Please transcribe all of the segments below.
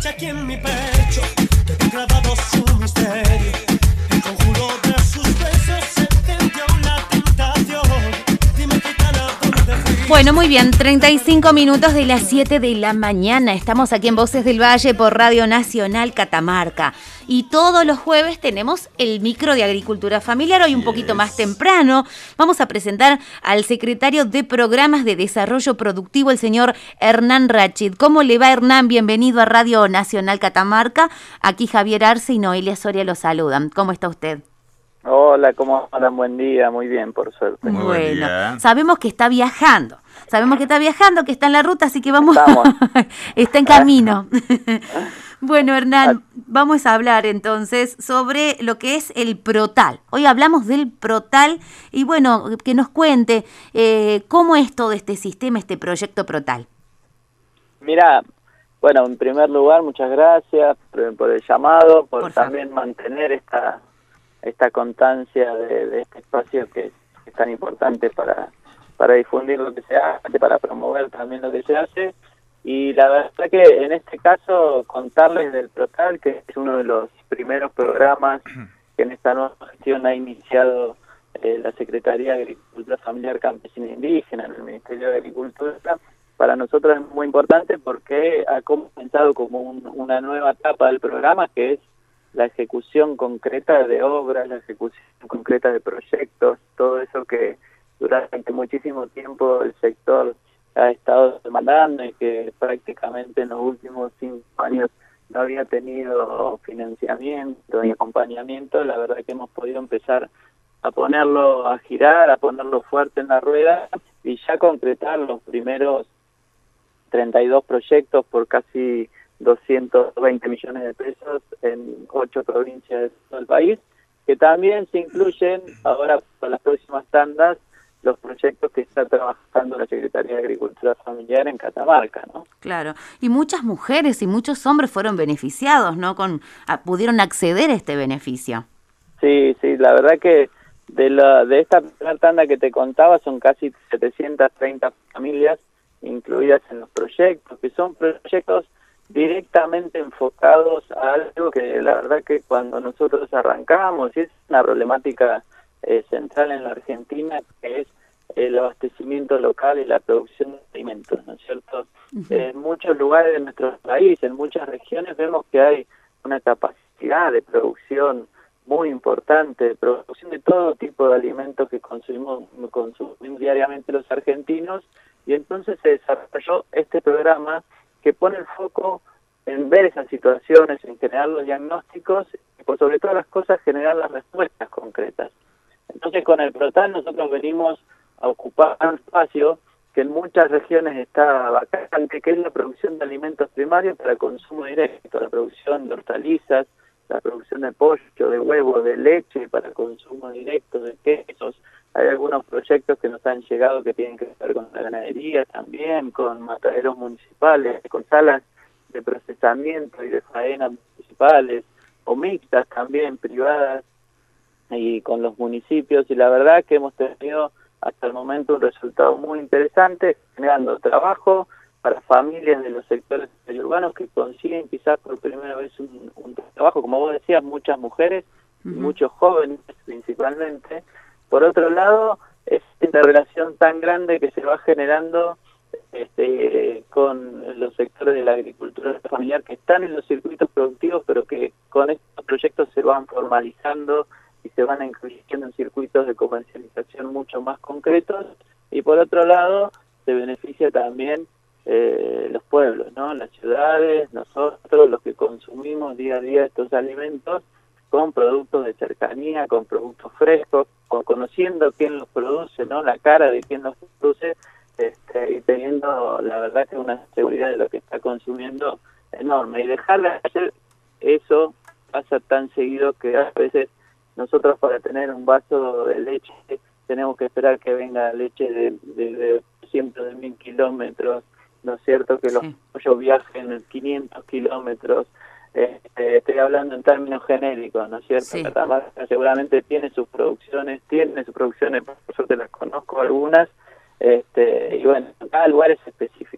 aquí en mi pecho, te grabado su misterio. El conjuro de sus besos se tendió la tentación. Dime qué tal a dónde fui. Bueno, muy bien, 35 minutos de las 7 de la mañana. Estamos aquí en Voces del Valle por Radio Nacional Catamarca. Y todos los jueves tenemos el micro de Agricultura Familiar. Hoy un poquito más temprano vamos a presentar al secretario de Programas de Desarrollo Productivo, el señor Hernán Rachid. ¿Cómo le va, Hernán? Bienvenido a Radio Nacional Catamarca. Aquí Javier Arce y Noelia Soria lo saludan. ¿Cómo está usted? Hola, ¿cómo andan? Buen día, muy bien, por suerte. Muy bueno, sabemos que está viajando, que está en la ruta, así que vamos, está en camino. Bueno, Hernán, vamos a hablar entonces sobre lo que es el Protal. Hoy hablamos del Protal y bueno, que nos cuente cómo es todo este sistema, este proyecto Protal. Mira, bueno, en primer lugar, muchas gracias por el llamado, por también mantener esta constancia de este espacio que es tan importante para difundir lo que se hace, para promover también lo que se hace. Y la verdad que en este caso contarles del Protal, que es uno de los primeros programas que en esta nueva gestión ha iniciado la Secretaría de Agricultura Familiar, Campesina e Indígena en el Ministerio de Agricultura. Para nosotros es muy importante porque ha comenzado como una nueva etapa del programa, que es la ejecución concreta de obras, la ejecución concreta de proyectos, todo eso que durante muchísimo tiempo el sector ha estado demandando y que prácticamente en los últimos 5 años no había tenido financiamiento ni acompañamiento. La verdad que hemos podido empezar a ponerlo a girar, a ponerlo fuerte en la rueda y ya concretar los primeros 32 proyectos por casi 220 millones de pesos en 8 provincias de todo el país, que también se incluyen ahora para las próximas tandas los proyectos que está trabajando la Secretaría de Agricultura Familiar en Catamarca, ¿no? Claro, y muchas mujeres y muchos hombres fueron beneficiados, ¿no? Pudieron acceder a este beneficio. Sí, la verdad que de esta primera tanda que te contaba son casi 730 familias incluidas en los proyectos, que son proyectos directamente enfocados a algo que la verdad que cuando nosotros arrancamos, y es una problemática central en la Argentina, que es el abastecimiento local y la producción de alimentos, ¿no es cierto? En muchos lugares de nuestro país, en muchas regiones, vemos que hay una capacidad de producción muy importante, de producción de todo tipo de alimentos que consumimos diariamente los argentinos, y entonces se desarrolló este programa que pone el foco en ver esas situaciones, en generar los diagnósticos y por sobre todas las cosas generar las respuestas concretas. Entonces con el Protal nosotros venimos a ocupar un espacio que en muchas regiones está vacante, que es la producción de alimentos primarios para consumo directo, la producción de hortalizas, la producción de pollo, de huevo, de leche para consumo directo, de quesos. Hay algunos proyectos que nos han llegado que tienen que ver con la ganadería también, con mataderos municipales, con salas de procesamiento y de faena municipales, o mixtas también, privadas, y con los municipios, y la verdad que hemos tenido hasta el momento un resultado muy interesante, generando trabajo para familias de los sectores urbanos que consiguen quizás por primera vez un trabajo, como vos decías, muchas mujeres, y muchos jóvenes principalmente. Por otro lado, es esta relación tan grande que se va generando con los sectores de la agricultura familiar que están en los circuitos productivos, pero que con estos proyectos se van formalizando y se van incluyendo en circuitos de comercialización mucho más concretos. Y por otro lado, se beneficia también los pueblos, ¿no? Las ciudades, nosotros, los que consumimos día a día estos alimentos, con productos de cercanía, con productos frescos, conociendo quién los produce, ¿no? La cara de quién los produce, y teniendo, la verdad, que una seguridad de lo que está consumiendo enorme. Y dejar de hacer eso pasa tan seguido que a veces nosotros para tener un vaso de leche tenemos que esperar que venga leche de cientos de 1000 kilómetros, ¿no es cierto? Que los pollos viajen 500 kilómetros. Estoy hablando en términos genéricos, ¿no es cierto? Sí. Catamarca seguramente tiene sus producciones, por suerte las conozco algunas, y bueno, cada lugar es específico.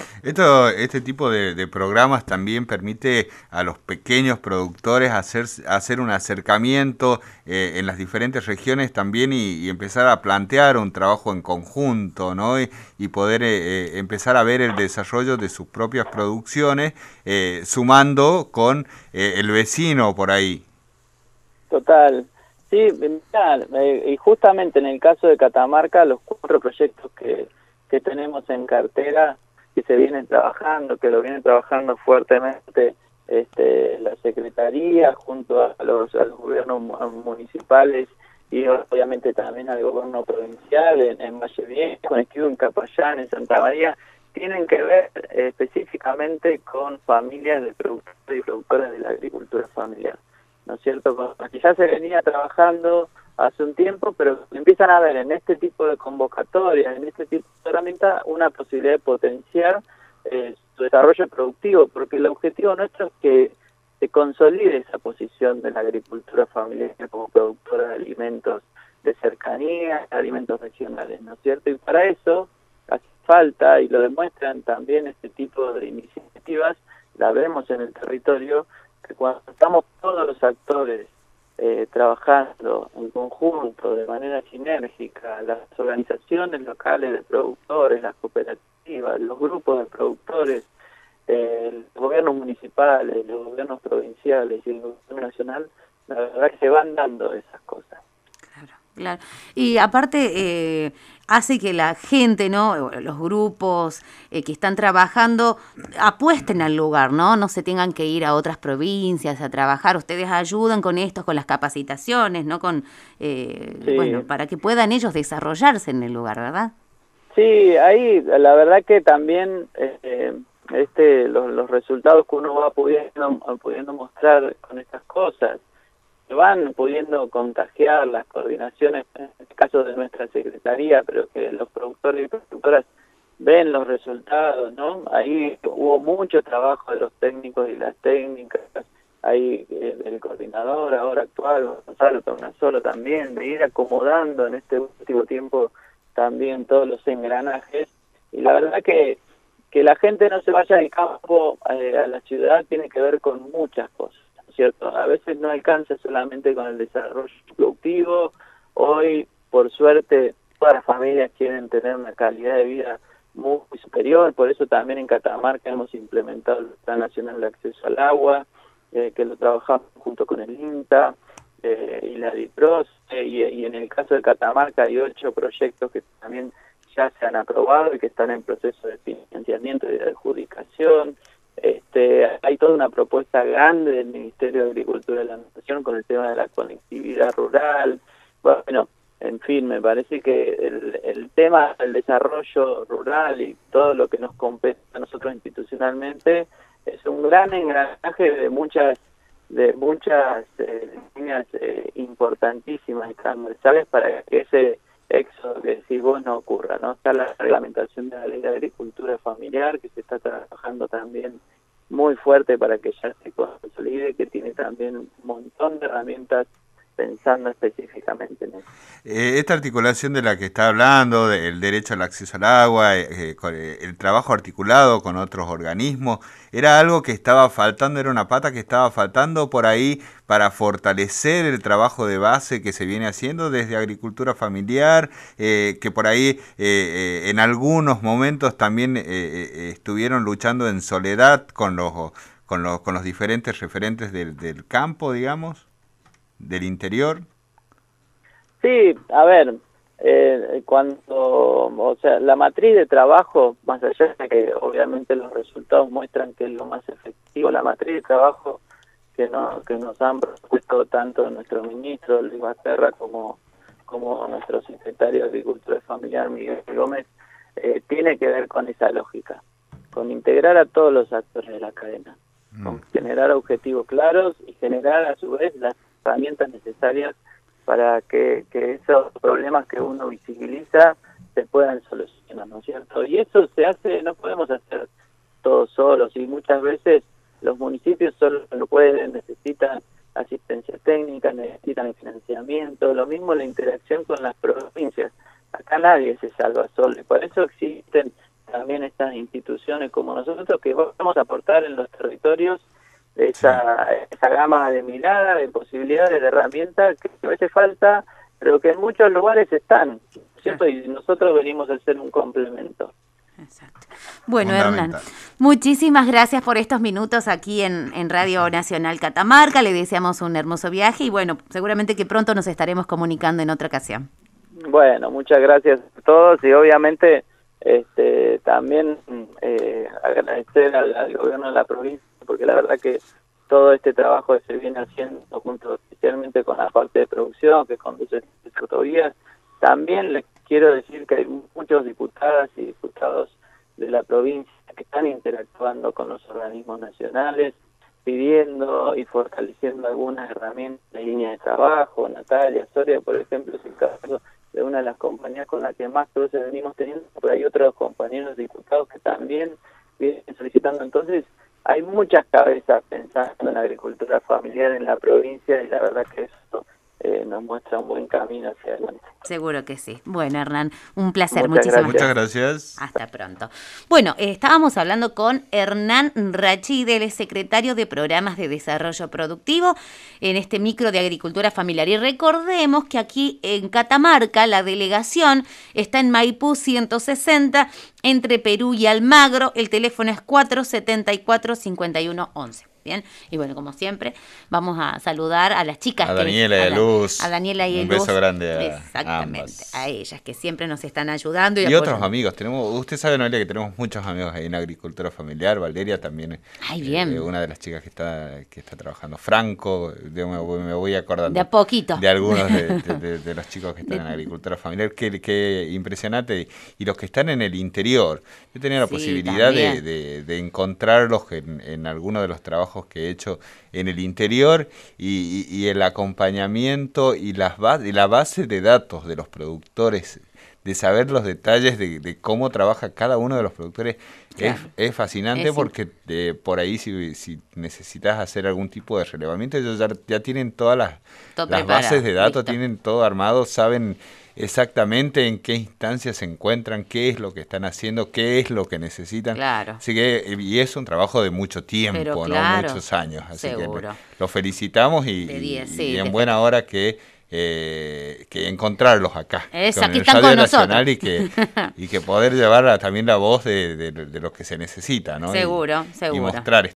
Este tipo de programas también permite a los pequeños productores hacer un acercamiento en las diferentes regiones también y empezar a plantear un trabajo en conjunto, ¿no? Y poder empezar a ver el desarrollo de sus propias producciones, sumando con el vecino por ahí. Total. Sí, mirá, y justamente en el caso de Catamarca, los 4 proyectos que tenemos en cartera, que se vienen trabajando, que lo vienen trabajando fuertemente la Secretaría junto a los gobiernos municipales y obviamente también al gobierno provincial en Valle Viejo, en Capayán, en Santa María, tienen que ver específicamente con familias de productores y productoras de la agricultura familiar, ¿no es cierto? Que ya se venía trabajando hace un tiempo, pero empiezan a ver en este tipo de convocatorias, en este tipo de herramientas, una posibilidad de potenciar su desarrollo productivo, porque el objetivo nuestro es que se consolide esa posición de la agricultura familiar como productora de alimentos de cercanía, alimentos regionales, ¿no es cierto? Y para eso hace falta, y lo demuestran también este tipo de iniciativas, la vemos en el territorio, que cuando estamos todos los actores trabajando en conjunto, de manera sinérgica, las organizaciones locales de productores, las cooperativas, los grupos de productores, los gobiernos municipales, los gobiernos provinciales y el gobierno nacional, la verdad que se van dando esas cosas. Claro. Y aparte hace que la gente, ¿no? Los grupos que están trabajando apuesten al lugar, ¿no? No se tengan que ir a otras provincias a trabajar. Ustedes ayudan con esto, con las capacitaciones, ¿no? Sí. Bueno, para que puedan ellos desarrollarse en el lugar, ¿verdad? Sí, ahí la verdad que también los resultados que uno va pudiendo mostrar con estas cosas van pudiendo contagiar las coordinaciones, en el caso de nuestra secretaría, pero que los productores y productoras ven los resultados, ¿no? Ahí hubo mucho trabajo de los técnicos y las técnicas, ahí el coordinador ahora actual, Gonzalo Tornasolo también, de ir acomodando en este último tiempo también todos los engranajes, y la verdad que la gente no se vaya del campo a la ciudad tiene que ver con muchas cosas, ¿cierto? A veces no alcanza solamente con el desarrollo productivo. Hoy, por suerte, todas las familias quieren tener una calidad de vida muy superior, por eso también en Catamarca hemos implementado el Plan Nacional de Acceso al Agua, que lo trabajamos junto con el INTA y la DIPROS, y en el caso de Catamarca hay 8 proyectos que también ya se han aprobado y que están en proceso de financiamiento y de adjudicación. Hay toda una propuesta grande del Ministerio de Agricultura de la Nación con el tema de la conectividad rural. Bueno, en fin, me parece que el tema del desarrollo rural y todo lo que nos compete a nosotros institucionalmente es un gran engranaje de muchas líneas importantísimas y transversales para que ese éxodo que decís vos no ocurra, ¿no? Está la reglamentación de la Ley de Agricultura Familiar, que se está trabajando también muy fuerte para que ya se consolide, que tiene también un montón de herramientas pensando específicamente en eso. Esta articulación de la que está hablando, del derecho al acceso al agua, el trabajo articulado con otros organismos, ¿era algo que estaba faltando, era una pata que estaba faltando por ahí para fortalecer el trabajo de base que se viene haciendo desde agricultura familiar, que por ahí en algunos momentos también estuvieron luchando en soledad con los diferentes referentes del campo, digamos? ¿Del interior? Sí, a ver, o sea, la matriz de trabajo, más allá de que obviamente los resultados muestran que es lo más efectivo, la matriz de trabajo que nos han propuesto tanto nuestro ministro Luis Basterra como nuestro secretario de Agricultura Familiar Miguel Gómez, tiene que ver con esa lógica, con integrar a todos los actores de la cadena, con generar objetivos claros y generar a su vez las herramientas necesarias para que esos problemas que uno visibiliza se puedan solucionar, ¿no es cierto? Y eso se hace, no podemos hacer todos solos, y muchas veces los municipios solo lo pueden, necesitan asistencia técnica, necesitan el financiamiento, lo mismo la interacción con las provincias. Acá nadie se salva solo, y por eso existen también estas instituciones como nosotros, que vamos a aportar en los territorios esa gama de mirada, de posibilidades, de herramientas que a veces falta, pero que en muchos lugares están, ¿cierto? Y nosotros venimos a ser un complemento. Exacto. Bueno, Hernán, muchísimas gracias por estos minutos aquí en Radio Nacional Catamarca. Le deseamos un hermoso viaje y bueno, seguramente que pronto nos estaremos comunicando en otra ocasión. Bueno, muchas gracias a todos y obviamente también agradecer al gobierno de la provincia, porque la verdad que todo este trabajo que se viene haciendo junto especialmente con la parte de producción que conduce Autovías, también les quiero decir que hay muchos diputadas y diputados de la provincia que están interactuando con los organismos nacionales, pidiendo y fortaleciendo algunas herramientas de línea de trabajo. Natalia Soria, por ejemplo, es el caso de una de las compañías con las que más cruces venimos teniendo, pero hay otros compañeros diputados que también vienen solicitando. Entonces, hay muchas cabezas pensando en la agricultura familiar en la provincia y la verdad que eso nos muestra un buen camino hacia adelante. Seguro que sí. Bueno, Hernán, un placer. Muchas gracias. Hasta pronto. Bueno, estábamos hablando con Hernán Rachid, él es secretario de Programas de Desarrollo Productivo en este micro de agricultura familiar. Y recordemos que aquí en Catamarca la delegación está en Maipú 160, entre Perú y Almagro. El teléfono es 474-5111. Bien, y bueno, como siempre, vamos a saludar a las chicas. A Daniela y a Luz. A Daniela y a Luz. Un beso grande a Exactamente, ambas. a ellas que siempre nos están ayudando. Y otros amigos. Usted sabe, Noelia, que tenemos muchos amigos ahí en agricultura familiar. Valeria también. Bien. Una de las chicas que está trabajando. Franco, me voy acordando. De a poquito. De algunos de los chicos que están en agricultura familiar. Qué impresionante. Y los que están en el interior. Yo tenía la posibilidad de encontrarlos en alguno de los trabajos que he hecho en el interior y el acompañamiento y la base de datos de los productores, de saber los detalles de cómo trabaja cada uno de los productores. Claro. Es fascinante porque por ahí si necesitas hacer algún tipo de relevamiento, ellos ya tienen todas las bases de datos, tienen todo armado, saben exactamente en qué instancias se encuentran, qué es lo que están haciendo, qué es lo que necesitan. Claro. Así que, y es un trabajo de mucho tiempo, claro, ¿no? Muchos años. Así seguro. Que lo felicitamos y en buena hora que encontrarlos acá. Aquí están con Nacional nosotros. y que poder llevar también la voz de lo que se necesita, ¿no? Seguro. Y mostrar